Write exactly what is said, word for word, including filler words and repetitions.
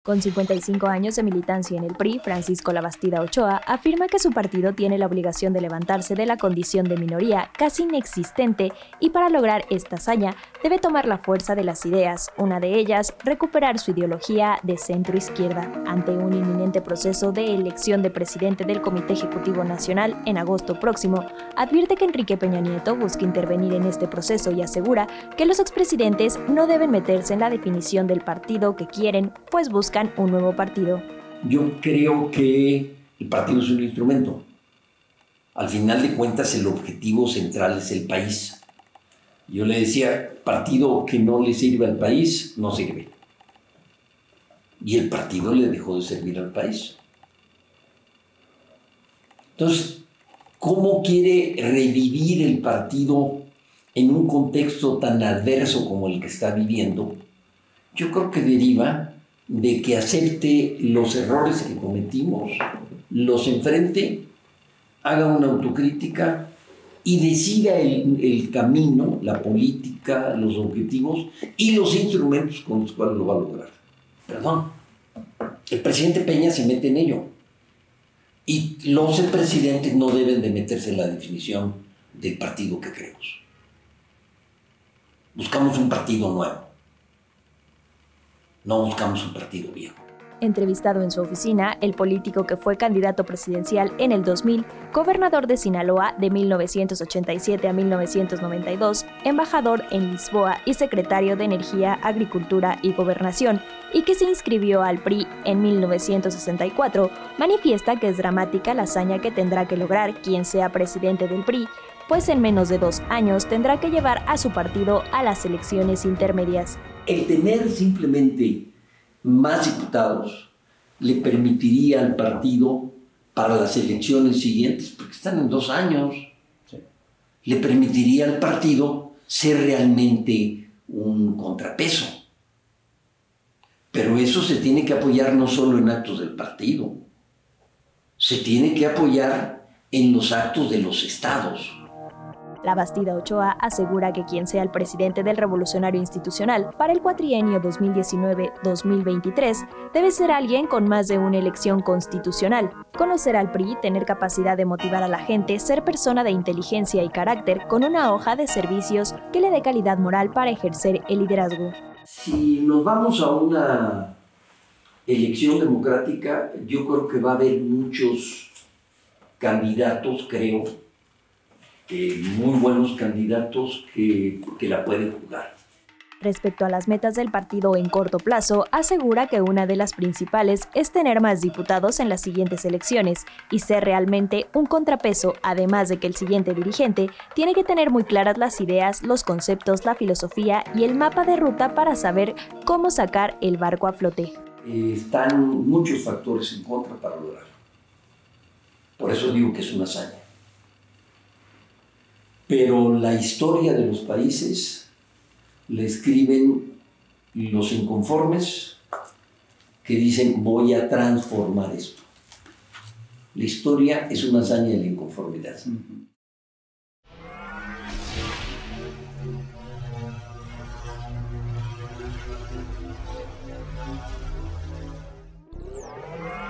Con cincuenta y cinco años de militancia en el P R I, Francisco Labastida Ochoa afirma que su partido tiene la obligación de levantarse de la condición de minoría casi inexistente y para lograr esta hazaña debe tomar la fuerza de las ideas, una de ellas, recuperar su ideología de centro-izquierda. Ante un inminente proceso de elección de presidente del Comité Ejecutivo Nacional en agosto próximo, advierte que Enrique Peña Nieto busca intervenir en este proceso y asegura que los expresidentes no deben meterse en la definición del partido que quieren, pues buscan un nuevo partido. Yo creo que el partido es un instrumento. Al final de cuentas, el objetivo central es el país. Yo le decía, partido que no le sirve al país, no sirve. Y el partido le dejó de servir al país. Entonces, ¿cómo quiere revivir el partido en un contexto tan adverso como el que está viviendo? Yo creo que deriva de que acepte los errores que cometimos, los enfrente, haga una autocrítica y decida el, el camino, la política, los objetivos y los instrumentos con los cuales lo va a lograr. Perdón, el presidente Peña se mete en ello y los presidentes no deben de meterse en la definición del partido que queremos. Buscamos un partido nuevo. No buscamos un partido viejo. Entrevistado en su oficina, el político que fue candidato presidencial en el dos mil, gobernador de Sinaloa de mil novecientos ochenta y siete a mil novecientos noventa y dos, embajador en Lisboa y secretario de Energía, Agricultura y Gobernación, y que se inscribió al P R I en mil novecientos sesenta y cuatro, manifiesta que es dramática la hazaña que tendrá que lograr quien sea presidente del P R I, pues en menos de dos años tendrá que llevar a su partido a las elecciones intermedias. El tener simplemente más diputados le permitiría al partido para las elecciones siguientes, porque están en dos años, sí. le permitiría al partido ser realmente un contrapeso. Pero eso se tiene que apoyar no solo en actos del partido, se tiene que apoyar en los actos de los estados. Labastida Ochoa asegura que quien sea el presidente del Revolucionario Institucional para el cuatrienio dos mil diecinueve a dos mil veintitrés debe ser alguien con más de una elección constitucional, conocer al P R I, tener capacidad de motivar a la gente, ser persona de inteligencia y carácter con una hoja de servicios que le dé calidad moral para ejercer el liderazgo. Si nos vamos a una elección democrática, yo creo que va a haber muchos candidatos, creo, Eh, muy buenos candidatos que, que la pueden jugar. Respecto a las metas del partido en corto plazo, asegura que una de las principales es tener más diputados en las siguientes elecciones y ser realmente un contrapeso, además de que el siguiente dirigente tiene que tener muy claras las ideas, los conceptos, la filosofía y el mapa de ruta para saber cómo sacar el barco a flote. Eh, están muchos factores en contra para lograrlo. Por eso digo que es una hazaña. Pero la historia de los países le escriben los inconformes que dicen voy a transformar esto. La historia es una hazaña de la inconformidad. Uh-huh.